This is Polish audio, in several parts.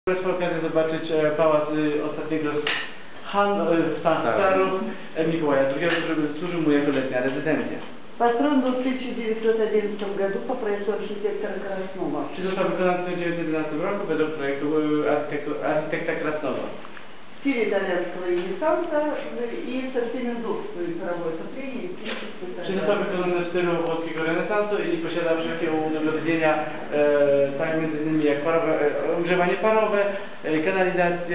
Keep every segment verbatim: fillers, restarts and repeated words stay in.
Jest okazja zobaczyć e, pałac e, ostatniego Han e, Santarów e, Mikołaja drugiego, który służył mu jako letnia rezydencja. Построен был в тысяча девятьсот одиннадцатом году по проекту архитектора Краснова. Czy został wykonany w tysiąc dziewięćset jedenastym roku według projektu e, architektu- architekta Krasnowa. В стиле итальянского ренессанса и со всеми удобствами паровое отопление и электрическое Czy został wykonany w stylu włoskiego renesansu i posiada wszelkie udogodnienia, e, tak między innymi jak parowe, e, ogrzewanie parowe, e, kanalizację,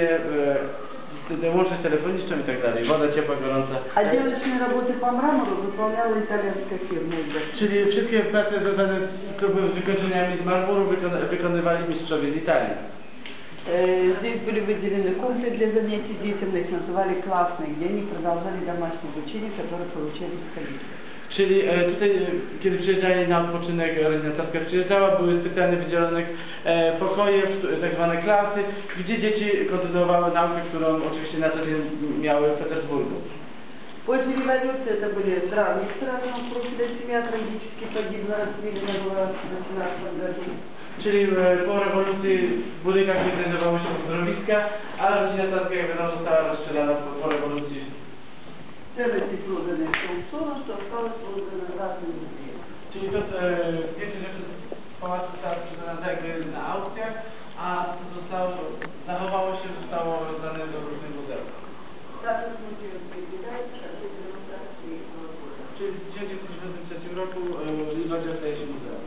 e, łączność telefoniczną i tak dalej, woda ciepła, gorąca. Отделочные работы по мрамору выполняла итальянская фирма. Czyli wszystkie prace związane z, z wykończeniami z marmuru wykon wykonywali mistrzowie z Italii. Здесь были выделены комнаты для занятий детям, их называли классные, где они продолжали домашнее обучение, которое получали в столице. Czyli e, tutaj, e, kiedy przyjeżdżali na odpoczynek, rezydencja przyjeżdżała, były specjalnie wydzielone e, pokoje, tak zwane klasy, gdzie dzieci kontynuowały naukę, którą oczywiście na co dzień miały w Petersburgu. После революции это были здравые страны, профиля семья трагически погибла, расстреляна была в восемнадцатом году. Czyli e, po rewolucji w budynkach nie znajdowały się uzdrowiska, a rodzina Tarska, jak wiadomo, została rozstrzelana po, po rewolucji. Ценности проданы в том сторону, что осталось продано разным людям. Czyli to e, więcej rzeczy z pałacu zostało sprzedane jakby na aukcjach, a co zostało, zachowało się, zostało rozdane do różnych muzeów. Так как мы выделяем, что это демонстрации года. Czyli w tysiąc dziewięćset dziewięćdziesiątym trzecim roku e, Liwadia staje się muzeum.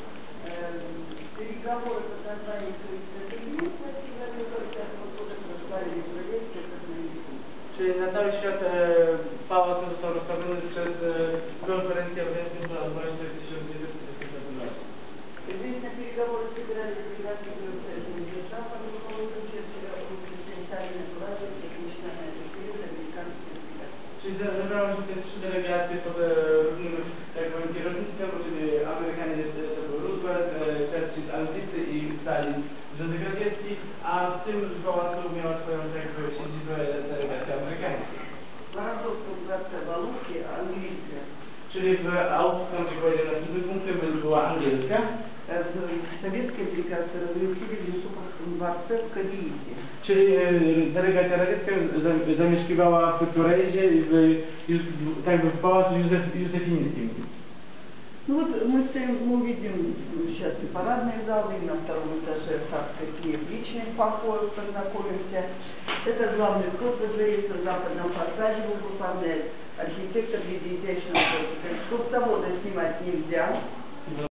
Переговоры по созданию исторического единства с девяносто года прославили Европейское сознание. Czyli na cały świat e, pałac został rozstawiony przez e, konferencję obecną na właśnie w tysiąc dziewięćset trzydziestym piątym roku. Здесь на переговоры собирались делегации государственных держав, по руководству Черчилля, президента Сталина, была техничная период американских делегаций. Czyli zebrały się te trzy delegacje pod e, różnym, jak powiem, kierownictwem, czyli Amerykanie to był Roosevelt, e, Churchill z Anglicy i Stalin z Związek Radziecki, a w tym pałacu miała swoją jakby siedzibę delegacja amerykańska. Воронцовская делегация в Алушке, английская. Czyli w Austrii, gdzie powiedział następnym punktem, była angielska. Советская делегация разместили в Юсуповском дворце в Кадиите. Czyli e, delegacja radziecka zamieszkiwała w Turejzie i w, w, tak by w pałacu Józef, Józefińskim. Ну вот мы стоим, мы видим сейчас и парадные залы, и на втором этаже царской Киев личных покоев познакомимся. Это главный вход во дворец, на западном фасаде выполняет архитектор в виде изящного экскурсовода снимать нельзя.